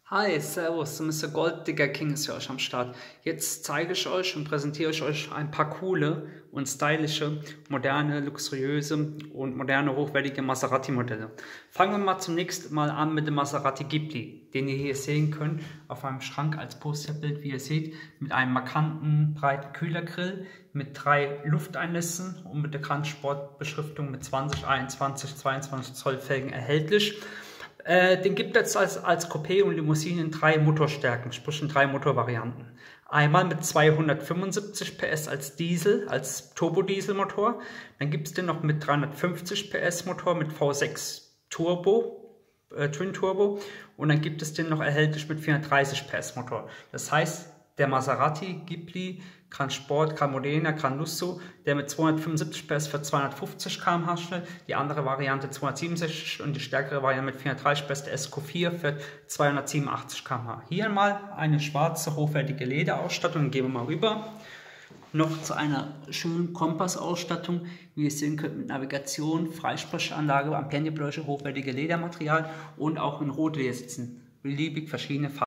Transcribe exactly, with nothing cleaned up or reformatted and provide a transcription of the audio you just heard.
Hi, Servus, Mister Golddigger King ist für euch am Start. Jetzt zeige ich euch und präsentiere ich euch ein paar coole und stylische, moderne, luxuriöse und moderne, hochwertige Maserati-Modelle. Fangen wir mal zunächst mal an mit dem Maserati Ghibli, den ihr hier sehen könnt auf einem Schrank als Posterbild, wie ihr seht, mit einem markanten, breiten Kühlergrill, mit drei Lufteinlässen und mit der Grandsport-Beschriftung mit zwanzig, einundzwanzig, zweiundzwanzig Zoll Felgen erhältlich. Äh, den gibt es als, als Coupé und Limousine in drei Motorstärken, sprich in drei Motorvarianten. Einmal mit zweihundertfünfundsiebzig P S als Diesel, als Turbodieselmotor. Dann gibt es den noch mit dreihundertfünfzig P S Motor mit V sechs Turbo, äh, Twin Turbo. Und dann gibt es den noch erhältlich mit vierhundertdreißig P S Motor. Das heißt, der Maserati Ghibli, Gran Sport, Gran Modena, Gran Lusso, der mit zweihundertfünfundsiebzig P S für zweihundertfünfzig Kilometer pro Stunde schnell, die andere Variante zweihundertsiebenundsechzig und die stärkere Variante mit vierhundertdreißig P S, der S Q vier für zweihundertsiebenundachtzig Kilometer pro Stunde. Hier mal eine schwarze, hochwertige Lederausstattung, gehen wir mal rüber. Noch zu einer schönen Kompassausstattung, wie ihr sehen könnt, mit Navigation, Freisprechanlage, Amperniebleche, hochwertige Ledermaterial und auch in Rotleersitzen, beliebig verschiedene Farben.